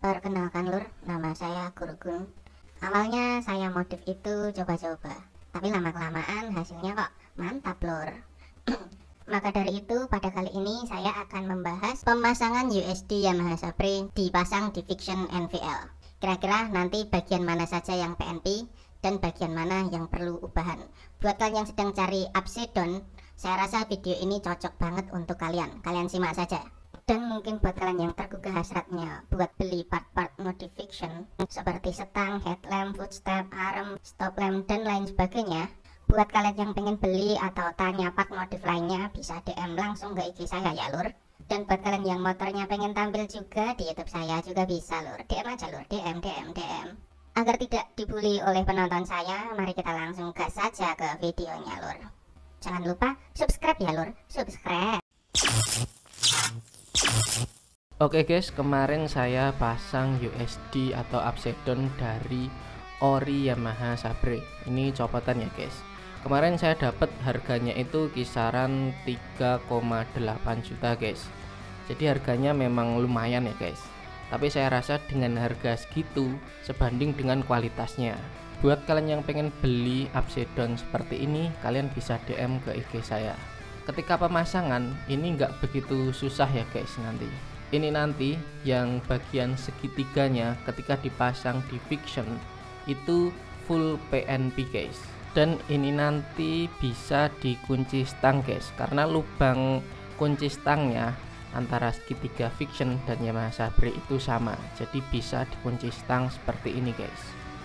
Perkenalkan lur, nama saya Gurgun. Awalnya saya modif itu coba-coba, tapi lama-kelamaan hasilnya kok mantap lur. Maka dari itu pada kali ini saya akan membahas pemasangan USD Yamaha Sabre dipasang di Fiction NVL. Kira-kira nanti bagian mana saja yang PNP dan bagian mana yang perlu ubahan. Buat kalian yang sedang cari upside down, saya rasa video ini cocok banget untuk kalian. Kalian simak saja. Dan mungkin buat kalian yang tergugah hasratnya buat beli part-part modification seperti setang, headlamp, footstep, arm, stop lamp, dan lain sebagainya, buat kalian yang pengen beli atau tanya part modif lainnya, bisa DM langsung ke IG saya ya lur. Dan buat kalian yang motornya pengen tampil juga di YouTube saya juga bisa lur. DM aja lur, DM. Agar tidak dibully oleh penonton saya, mari kita langsung gas saja ke videonya lur. Jangan lupa subscribe ya lur, subscribe. Oke guys, kemarin saya pasang USD atau upside down dari ori Yamaha Sabre. Ini copotan ya guys. Kemarin saya dapat harganya itu kisaran 3,8 juta guys. Jadi harganya memang lumayan ya guys. Tapi saya rasa dengan harga segitu sebanding dengan kualitasnya. Buat kalian yang pengen beli upside down seperti ini, kalian bisa DM ke IG saya. Ketika pemasangan ini nggak begitu susah ya guys nanti. Ini nanti yang bagian segitiganya ketika dipasang di Fiction itu full PNP guys. Dan ini nanti bisa dikunci stang guys, karena lubang kunci stangnya antara segitiga Fiction dan Yamaha Sabre itu sama. Jadi bisa dikunci stang seperti ini guys.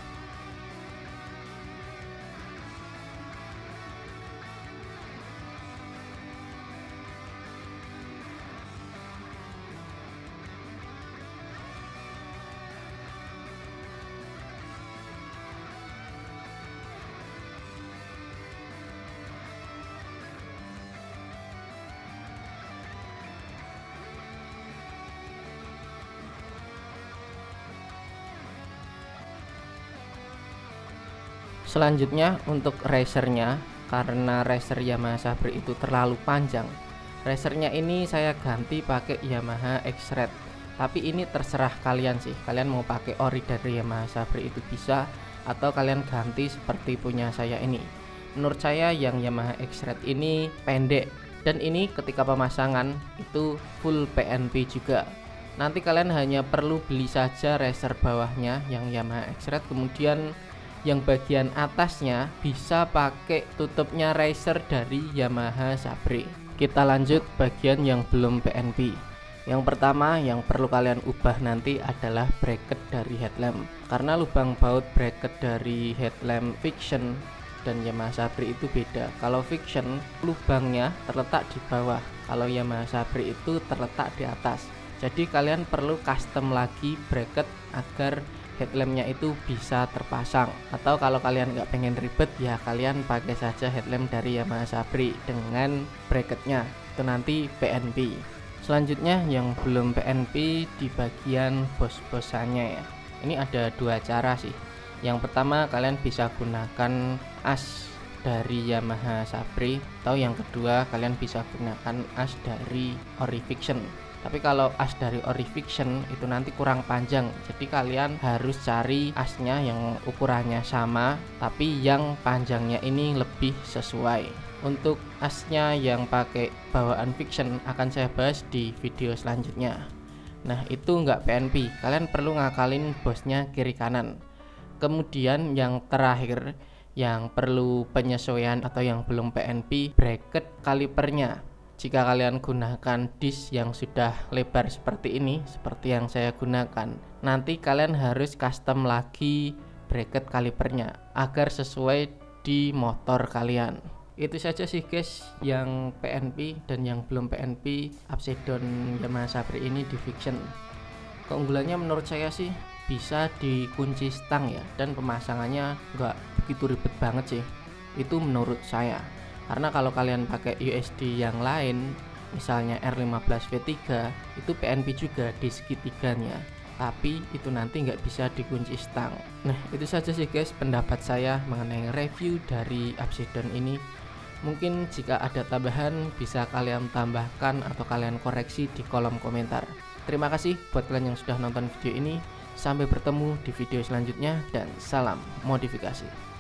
Selanjutnya untuk racernya, karena racer Yamaha Sabre itu terlalu panjang, racernya ini saya ganti pakai Yamaha X-Red. Tapi ini terserah kalian sih, kalian mau pakai ori dari Yamaha Sabre itu bisa, atau kalian ganti seperti punya saya ini. Menurut saya yang Yamaha X-Red ini pendek, dan ini ketika pemasangan itu full PNP juga. Nanti kalian hanya perlu beli saja racer bawahnya yang Yamaha X-Red, kemudian yang bagian atasnya bisa pakai tutupnya racer dari Yamaha Sabre. Kita lanjut bagian yang belum PNP. Yang pertama yang perlu kalian ubah nanti adalah bracket dari headlamp, karena lubang baut bracket dari headlamp Fiction dan Yamaha Sabre itu beda. Kalau Fiction lubangnya terletak di bawah, kalau Yamaha Sabre itu terletak di atas. Jadi kalian perlu custom lagi bracket agar headlampnya itu bisa terpasang. Atau kalau kalian nggak pengen ribet ya kalian pakai saja headlamp dari Yamaha Sabre dengan bracketnya, itu nanti PNP. Selanjutnya yang belum PNP di bagian bos-bosannya ya. Ini ada dua cara sih. Yang pertama kalian bisa gunakan as dari Yamaha Sabre, atau yang kedua kalian bisa gunakan as dari ori Fiction. Tapi kalau as dari ori Fiction itu nanti kurang panjang, jadi kalian harus cari asnya yang ukurannya sama tapi yang panjangnya ini lebih sesuai. Untuk asnya yang pakai bawaan Fiction akan saya bahas di video selanjutnya. Nah itu nggak PNP, kalian perlu ngakalin bosnya kiri kanan. Kemudian yang terakhir yang perlu penyesuaian atau yang belum PNP, bracket kalipernya. Jika kalian gunakan disc yang sudah lebar seperti ini, seperti yang saya gunakan, nanti kalian harus custom lagi bracket kalipernya agar sesuai di motor kalian. Itu saja sih guys yang PNP dan yang belum PNP upside down Yamaha Sabre ini di Fiction. Keunggulannya menurut saya sih bisa dikunci stang ya, dan pemasangannya nggak begitu ribet banget sih, itu menurut saya. Karena kalau kalian pakai USD yang lain, misalnya R15 V3, itu PNP juga di segitiganya, tapi itu nanti nggak bisa dikunci stang. Nah itu saja sih guys pendapat saya mengenai review dari upside down ini. Mungkin jika ada tambahan bisa kalian tambahkan atau kalian koreksi di kolom komentar. Terima kasih buat kalian yang sudah nonton video ini. Sampai bertemu di video selanjutnya dan salam modifikasi.